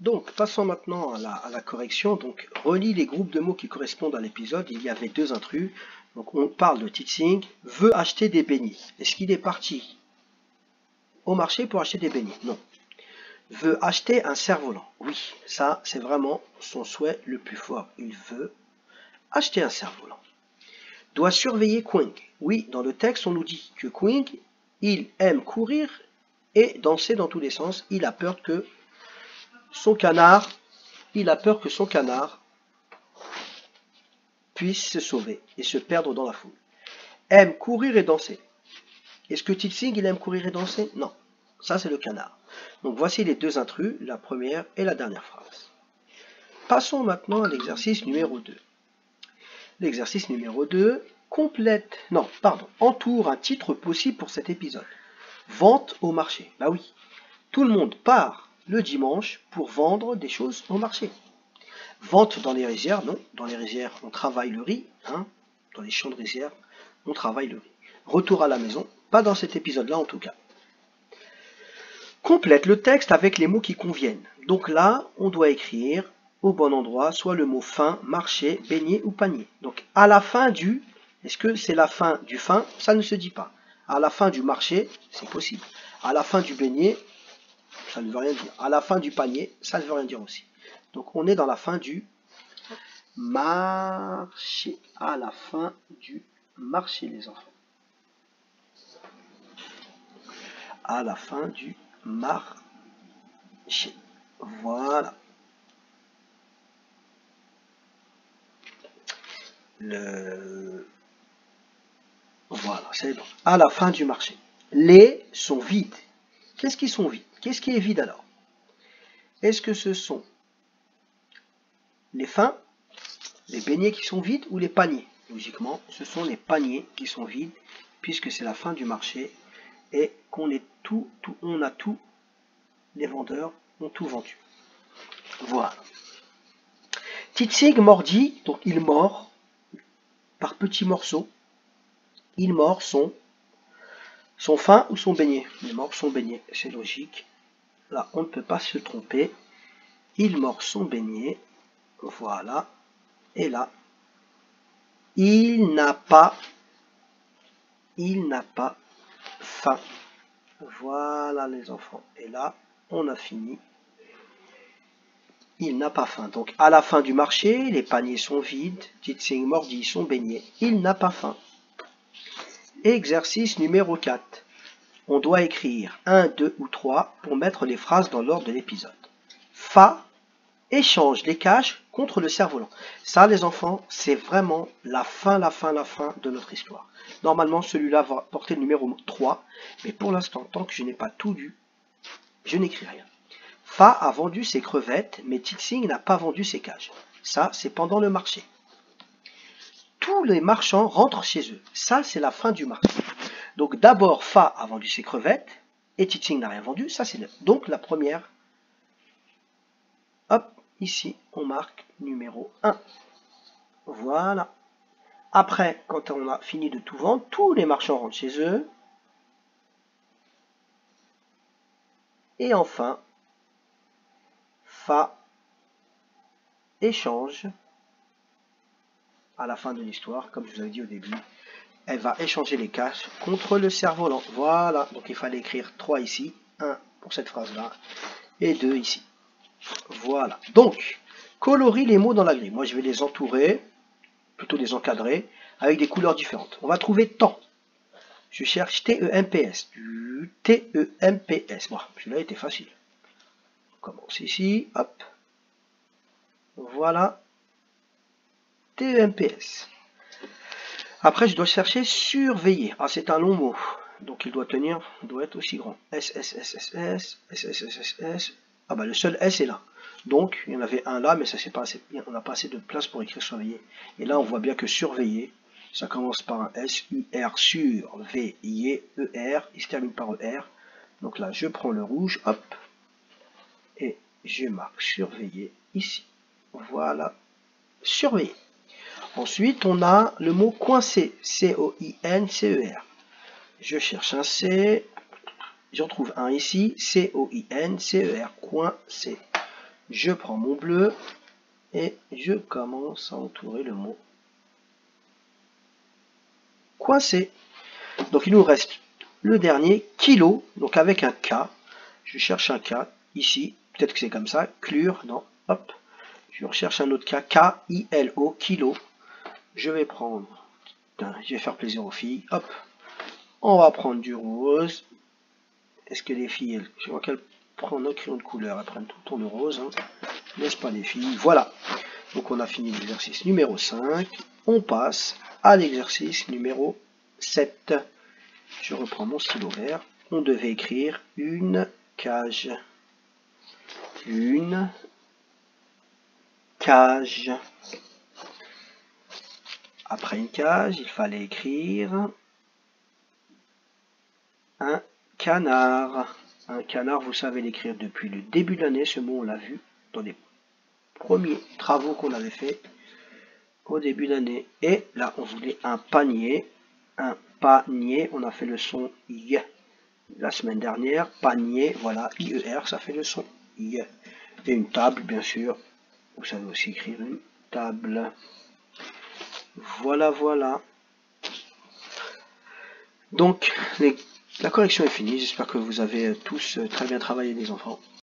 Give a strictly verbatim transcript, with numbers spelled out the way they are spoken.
Donc, passons maintenant à la, à la correction. Donc, relis les groupes de mots qui correspondent à l'épisode. Il y avait deux intrus. Donc, on parle de Titsing, veut acheter des beignets. Est-ce qu'il est parti au marché pour acheter des beignets? Non. Veut acheter un cerf-volant. Oui, ça, c'est vraiment son souhait le plus fort. Il veut acheter un cerf-volant. Doit surveiller Quing. Oui, dans le texte, on nous dit que Quing, il aime courir et danser dans tous les sens. Il a peur que son canard, il a peur que son canard puisse se sauver et se perdre dans la foule. Aime courir et danser. Est-ce que Titsing, il aime courir et danser? Non. Ça, c'est le canard. Donc, voici les deux intrus, la première et la dernière phrase. Passons maintenant à l'exercice numéro deux. L'exercice numéro deux, complète, non, pardon, entoure un titre possible pour cet épisode. Vente au marché. Bah oui, tout le monde part le dimanche pour vendre des choses au marché. Vente dans les rizières, non, dans les rizières, on travaille le riz, hein, dans les champs de rizières, on travaille le riz. Retour à la maison, pas dans cet épisode-là en tout cas. Complète le texte avec les mots qui conviennent. Donc là, on doit écrire au bon endroit, soit le mot fin, marché, beignet ou panier. Donc à la fin du, est-ce que c'est la fin du fin? Ça ne se dit pas. À la fin du marché, c'est possible. À la fin du beignet, ça ne veut rien dire. À la fin du panier, ça ne veut rien dire aussi. Donc on est dans la fin du marché. À la fin du marché, les enfants. À la fin du marché. Voilà. Le... Voilà, c'est bon. À la fin du marché. Les sont vides. Qu'est-ce qui sont vides? Qu'est-ce qui est vide alors? Est-ce que ce sont les fins, les beignets qui sont vides ou les paniers? Logiquement, ce sont les paniers qui sont vides puisque c'est la fin du marché et qu'on est tout, tout, on a tout, les vendeurs ont tout vendu. Voilà. Titsing mordit, donc il mord par petits morceaux. Il mord son, son fin ou son beignet. Il mord son beignet, c'est logique. Là, on ne peut pas se tromper. Il mord son beignet. Voilà. Et là, il n'a pas, il n'a pas faim. Voilà les enfants. Et là, on a fini. Il n'a pas faim. Donc, à la fin du marché, les paniers sont vides. Titsing mordit son beignet. Il n'a pas faim. Exercice numéro quatre. On doit écrire un, deux ou trois pour mettre les phrases dans l'ordre de l'épisode. Fa échange les caches contre le cerf-volant. Ça, les enfants, c'est vraiment la fin, la fin, la fin de notre histoire. Normalement, celui-là va porter le numéro trois, mais pour l'instant, tant que je n'ai pas tout lu, je n'écris rien. Fa a vendu ses crevettes, mais Titsing n'a pas vendu ses cages. Ça, c'est pendant le marché. Tous les marchands rentrent chez eux. Ça, c'est la fin du marché. Donc d'abord, Fa a vendu ses crevettes, et Titsing n'a rien vendu. Ça, c'est donc la première. Hop, ici, on marque numéro un. Voilà. Après, quand on a fini de tout vendre, tous les marchands rentrent chez eux. Et enfin, Fa échange, à la fin de l'histoire, comme je vous avais dit au début, elle va échanger les caches contre le cerf-volant. Voilà, donc il fallait écrire trois ici, un pour cette phrase-là, et deux ici. Voilà, donc, colorie les mots dans la grille. Moi, je vais les entourer, plutôt les encadrer, avec des couleurs différentes. On va trouver temps. Je cherche T E M P S. Du T E M P S. Bon, celui-là était facile. On commence ici, hop. Voilà. T E M P S. Après, je dois chercher surveiller. Ah, c'est un long mot. Donc, il doit tenir, il doit être aussi grand. S, S, S, S, S, S, S, S, S, S. Ah, bah, le seul S est là. Donc, il y en avait un là, mais ça c'est pas assez, on n'a pas assez de place pour écrire surveiller. Et là, on voit bien que surveiller, ça commence par un S, U, R, sur, V, I, E, R, il se termine par E, R. Donc là, je prends le rouge, hop, et je marque surveiller ici. Voilà, surveiller. Ensuite, on a le mot coincé, C O I N C E R. Je cherche un C, j'en trouve un ici, C O I N C E R, coincé. Je prends mon bleu et je commence à entourer le mot coincé. Donc il nous reste le dernier, kilo, donc avec un K. Je cherche un K ici, peut-être que c'est comme ça, clure, non, hop. Je recherche un autre K, K I L O, kilo. Je vais prendre, putain, je vais faire plaisir aux filles, hop. On va prendre du rose. Est-ce que les filles, elles, je vois qu'elles prennent un crayon de couleur, elles prennent tout le temps le rose, hein. N'est-ce pas les filles? Voilà. Donc on a fini l'exercice numéro cinq. On passe à l'exercice numéro sept. Je reprends mon stylo vert. On devait écrire une cage. Une cage. Après une cage, il fallait écrire un canard. Un canard, vous savez l'écrire depuis le début de l'année. Ce mot, on l'a vu dans les premiers travaux qu'on avait fait au début d'année. Et là, on voulait un panier. Un panier. On a fait le son Y la semaine dernière. Panier, voilà, I E R, ça fait le son Y. Et une table, bien sûr. Vous savez aussi écrire une table. Voilà, voilà. Donc, les, la correction est finie. J'espère que vous avez tous très bien travaillé, les enfants.